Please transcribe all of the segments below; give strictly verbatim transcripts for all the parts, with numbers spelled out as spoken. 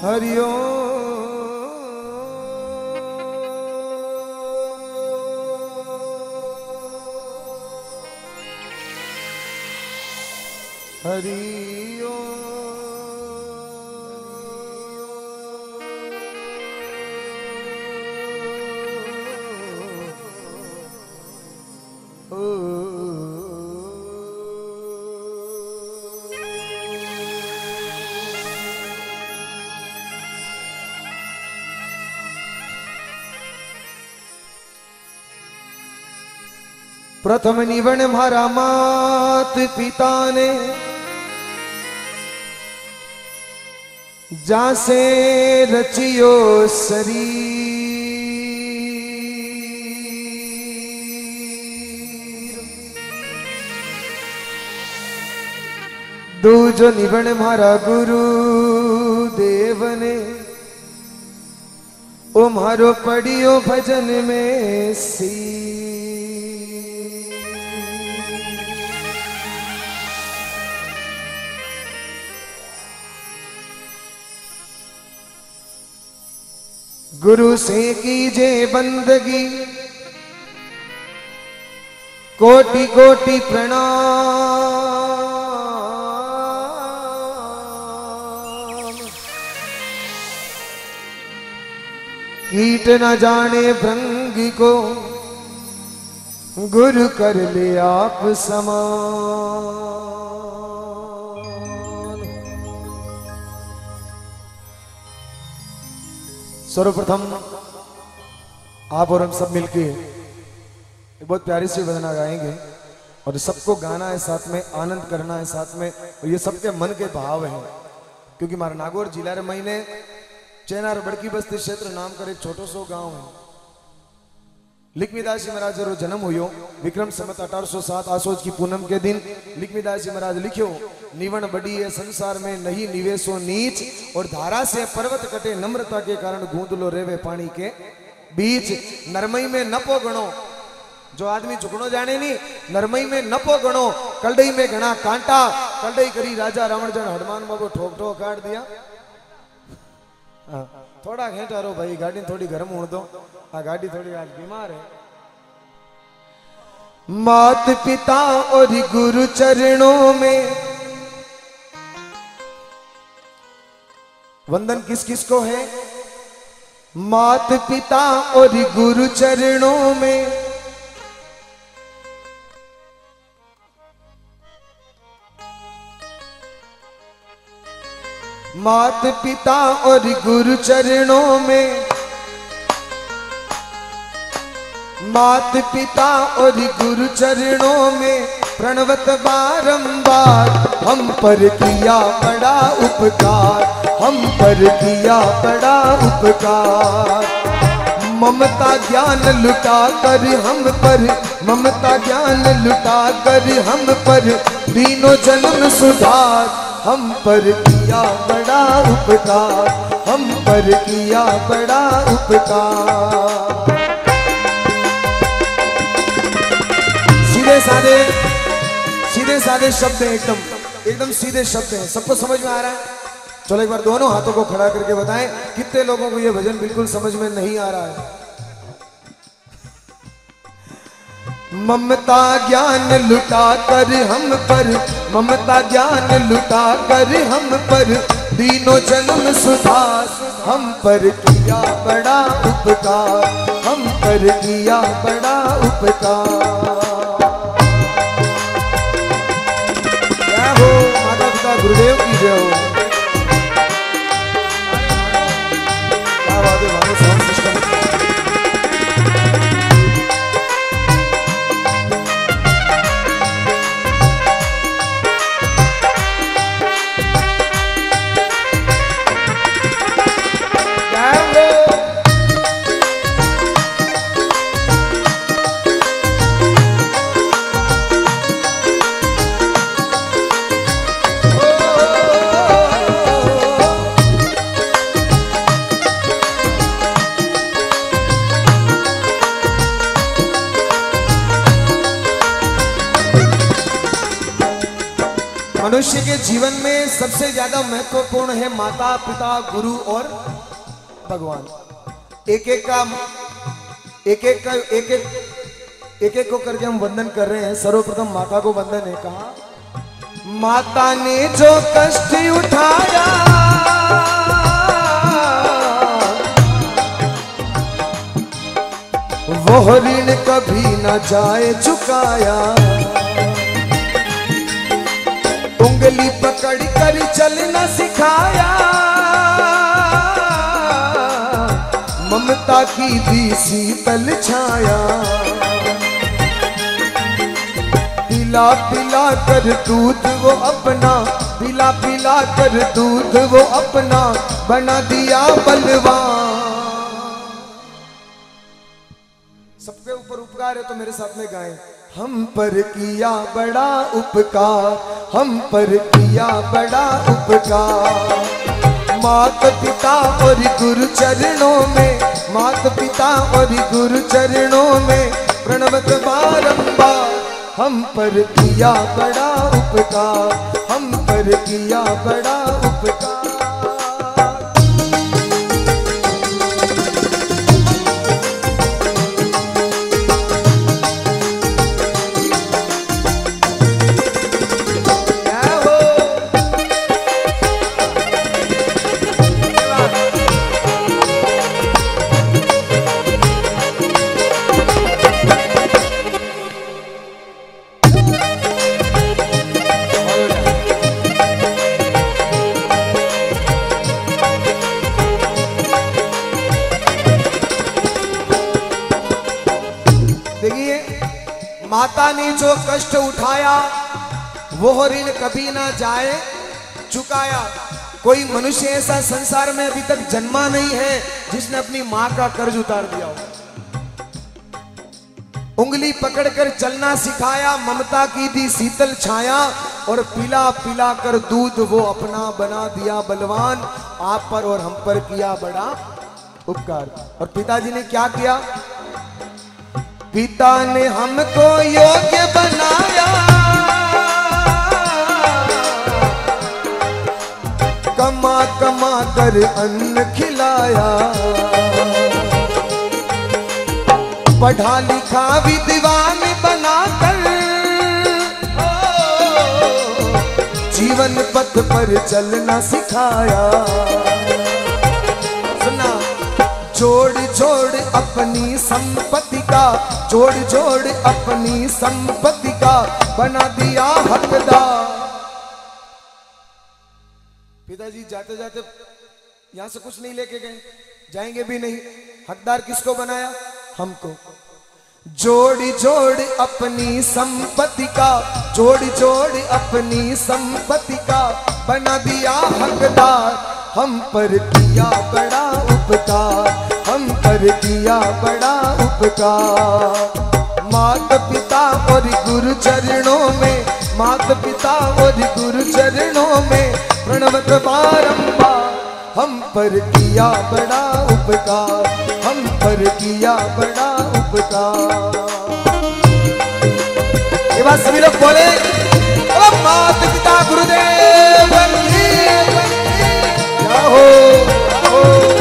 हरि ओम हरि ओम प्रथम निवण मारा मात पिता ने जासे रचियो शरीर। दूजो निवण मारा गुरु देव ने ओ मारो पड़ियो भजन में सी। गुरु से कीजे बंदगी कोटि कोटि प्रणाम। कीट न जाने भृंगी को गुरु कर ले आप समान। सर्वप्रथम आप और हम सब मिलके एक बहुत प्यारी सी भजना गाएंगे और सबको गाना है, साथ में आनंद करना है साथ में, और ये सबके मन के भाव हैं। क्योंकि हमारा नागौर जिला रे महीने चैनार बड़की बस्ती क्षेत्र नाम कर एक छोटो सो गांव है। लिखमीदास जी महाराज रो जन्म हुयो विक्रम संवत अठारह सौ सात आसोज की पूनम के दिन। लिखमीदास जी महाराज लिखियो निवण बड़ी है संसार में नहीं निवेशो नीच, और धारा से पर्वत कटे नम्रता के कारण गूंदलो रेवे पानी के बीच। नरमई में नपो गणो, जो आदमी झुकनो जाने नहीं, नरमई में नपो गणो, कलडई में घना कांटा। कलडई करी राजा रावण जन हनुमान बाबू ठोक ठोक काट दिया। हाँ, थोड़ा घेटा रो भाई, गाड़ी थोड़ी गर्म होने दो, आ गाड़ी थोड़ी आज बीमार है। मात पिता और गुरु चरणों में वंदन किस किस को है? मात पिता और गुरु चरणों में मात पिता और गुरु चरणों में मात पिता और गुरु चरणों में प्रणवत बारंबार हम पर किया बड़ा उपकार, हम पर किया बड़ा उपकार। ममता ज्ञान लुटा कर हम पर ममता ज्ञान लुटा कर हम पर तीनों जन्म सुधार। हम पर किया बड़ा उपकार, हम पर किया बड़ा उपकार। सीधे साधे सीधे साधे शब्द हैं, एकदम एकदम सीधे शब्द हैं। सबको समझ में आ रहा है? चलो एक बार दोनों हाथों को खड़ा करके बताएं कितने लोगों को ये भजन बिल्कुल समझ में नहीं आ रहा है। ममता ज्ञान लुटा कर हम पर ममता ज्ञान लुटा कर हम पर तीनों जन्म सुधार। हम पर किया बड़ा उपकार, हम पर किया बड़ा उपकार। क्या हो माता पिता गुरुदेव की जय हो। क्या बात है हमारे साउंड सिस्टम। Oh मनुष्य के जीवन में सबसे ज्यादा महत्वपूर्ण है माता पिता गुरु और भगवान। एक एक का एक एक का एक एक एक एक को करके हम वंदन कर रहे हैं। सर्वप्रथम माता को वंदन है। कहा माता ने जो कष्ट उठाया वो ऋण कभी न जाए चुकाया। उंगली पकड़ कर चलना सिखाया, ममता की दी शीतल छाया। पिला पिला कर दूध वो अपना, पिला पिला कर दूध वो अपना बना दिया बलवान। सबके ऊपर उपकार है तो मेरे साथ में गाएं। हम पर किया बड़ा उपकार, हम पर किया बड़ा उपकार। माता पिता और गुरु चरणों में, माता पिता और गुरु चरणों में प्रणवत बारंबार। हम पर किया बड़ा उपकार, हम पर किया बड़ा उपकार। माता ने जो कष्ट उठाया वो ऋण कभी ना जाए चुकाया। कोई मनुष्य ऐसा संसार में अभी तक जन्मा नहीं है जिसने अपनी मां का कर्ज उतार दिया हो। उंगली पकड़कर चलना सिखाया, ममता की दी शीतल छाया, और पिला पिला कर दूध वो अपना बना दिया बलवान। आप पर और हम पर किया बड़ा उपकार। और पिताजी ने क्या किया? पिता ने हमको योग्य बनाया, कमा कमा कर अन्न खिलाया। पढ़ा लिखा विद्वान बनाकर जीवन पथ पर चलना सिखाया। सुना, जोड़ जोड़ अपनी संपत्ति का, जोड़ जोड़ अपनी संपत्ति का बना दिया हकदार। पिताजी जाते जाते यहां से कुछ नहीं लेके गए, जाएंगे भी नहीं। हकदार किसको बनाया? हमको। जोड़ जोड़ अपनी संपत्ति का, जोड़ जोड़ अपनी संपत्ति का बना दिया हकदार। हम पर किया बड़ा उपकार, हम पर किया बड़ा उपकार। माता पिता और गुरु चरणों में, माता पिता और गुरु चरणों में प्रणवत बारंबार। हम पर किया बड़ा उपकार, हम पर किया बड़ा उपकार। ये बात सभी लोग बोले, माता पिता गुरुदेव हो, हो।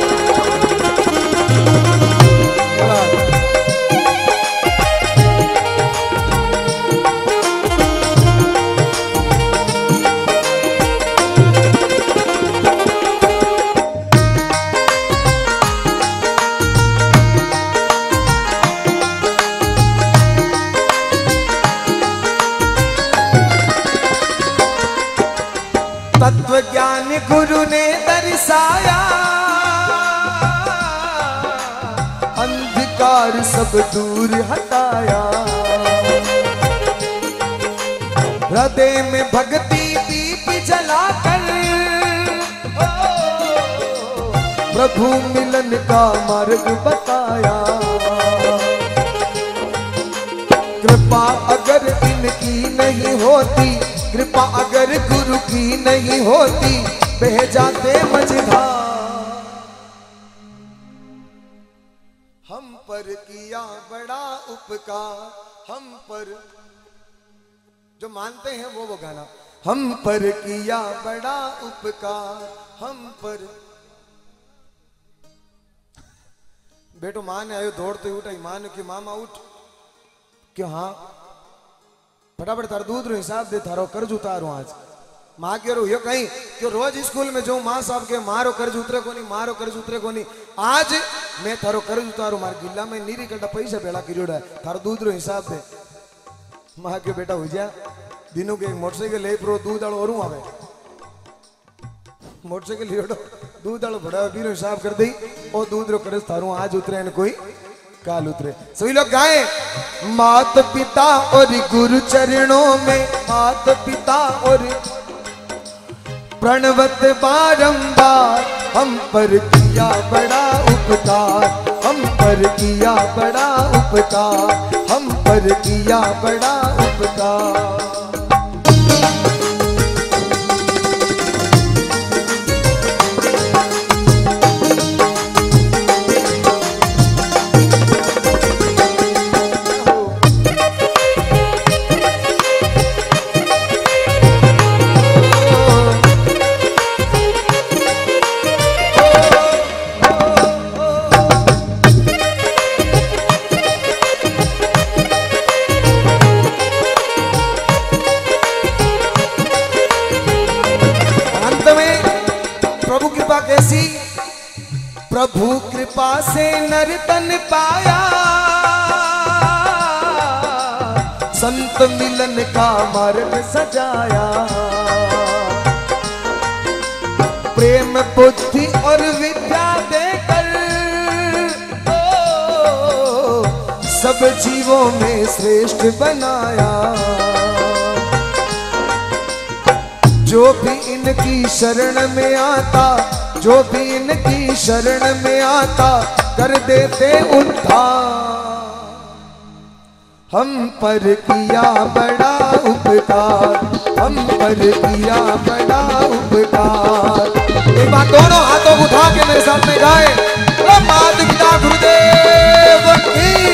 तत्व ज्ञान गुरु ने दर्शाया, अंधकार सब दूर हटाया। हृदय में भक्ति दीप जलाकर प्रभु मिलन का मार्ग बताया। कृपा अगर इनकी नहीं होती, कृपा अगर गुरु की नहीं होती, बह जाते मझधार। हम पर किया बड़ा उपकार, हम पर। जो मानते हैं वो वो गाना। हम पर किया बड़ा उपकार, हम पर। बेटो माँ ने आयो दौड़ते उठा, माँ ने कि मामा उठ, क्यों हाँ फटाफट तार दूध रो हिसाब दे, थारो कर्ज उतारू आज। माँ कह रो यो कहीं क्यों रोज स्कूल में जो माँ साहब के मारो कर्ज उतरे कोनी, मारो कर्ज उतरे कोनी, आज मैं थारो कर्ज उतारू, मार गिल्ला में नीरी कटा पैसा भेड़ा करियोड़ा है, थारो दूध रो हिसाब दे। माँ के बेटा हो जा दिनों के एक मोटरसाइकिल ले प्रो दूध आलो और आवे, मोटरसाइकिल लियोड़ो दूध आलो बड़ा बीरो हिसाब कर दी, और दूध रो कर्ज थारू आज उतरे न कोई काल उतरे। सभी लोग गाएं, मात पिता और गुरु चरणों में, मात पिता और प्रणवत बारंबार, हम पर किया बड़ा उपकार, हम पर किया बड़ा उपकार, हम पर किया बड़ा उपकार। कैसी प्रभु कृपा से नर तन पाया, संत मिलन का मार्ग सजाया, प्रेम बुद्धि और विद्या देकर ओ, सब जीवों में श्रेष्ठ बनाया। जो भी इनकी शरण में आता, जो भी इनकी शरण में आता, कर देते उद्धार। हम पर किया बड़ा उपकार, हम पर किया बड़ा उपकार। एक बार दोनों हाथों को उठा के मेरे साथ में गाए, माता पिता गुरुदेव की।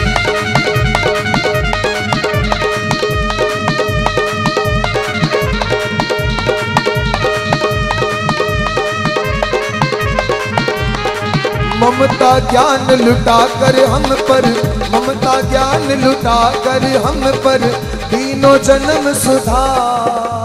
ममता ज्ञान लुटा कर हम पर, ममता ज्ञान लुटा कर हम पर, तीनों जन्म सुधार।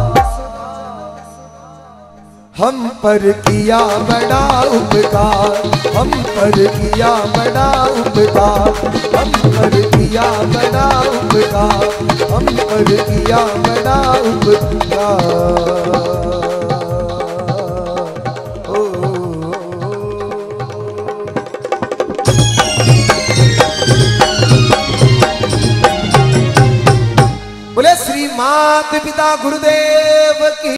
हम पर किया बड़ा उपकार, हम पर किया बड़ा उपकार, हम पर किया बड़ा उपकार, हम पर किया बड़ा उपकार। बोले श्री मात पिता गुरुदेव की।